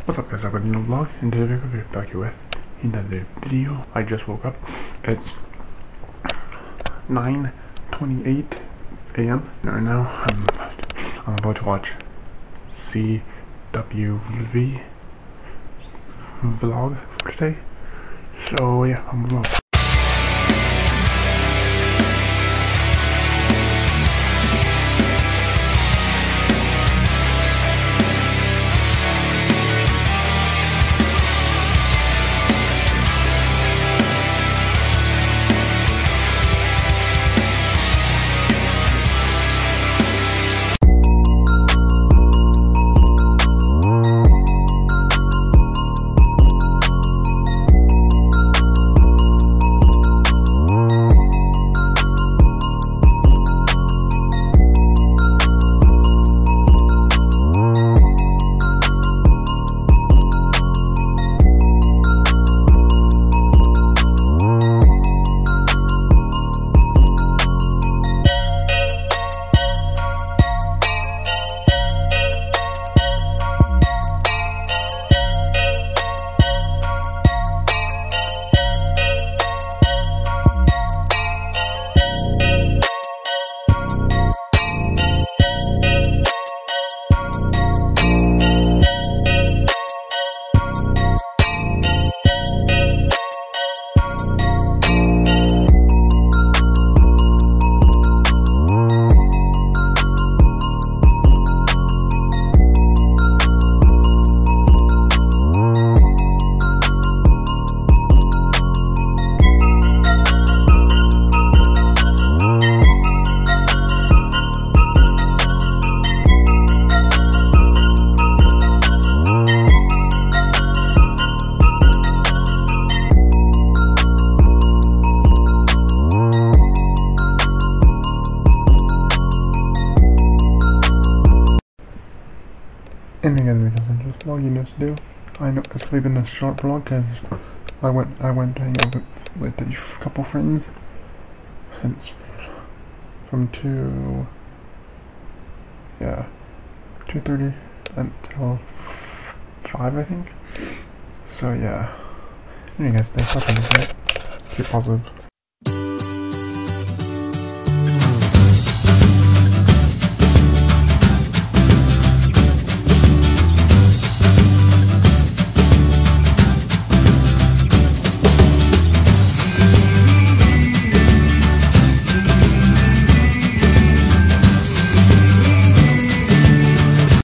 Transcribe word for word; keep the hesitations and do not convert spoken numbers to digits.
What's up guys, I've got a new vlog, and today I'm going to back you with another video. I just woke up. It's nine twenty-eight a m Right now I'm, I'm about to watch C W V vlog for today. So yeah, I'm moving on. And again, because I'm just vlogging this to do. I know it's probably been a short vlog because I went I went to hang out with, with a couple friends. And it's from two yeah two thirty until five, I think. So yeah. Anyway guys, thanks for watching. Keep positive.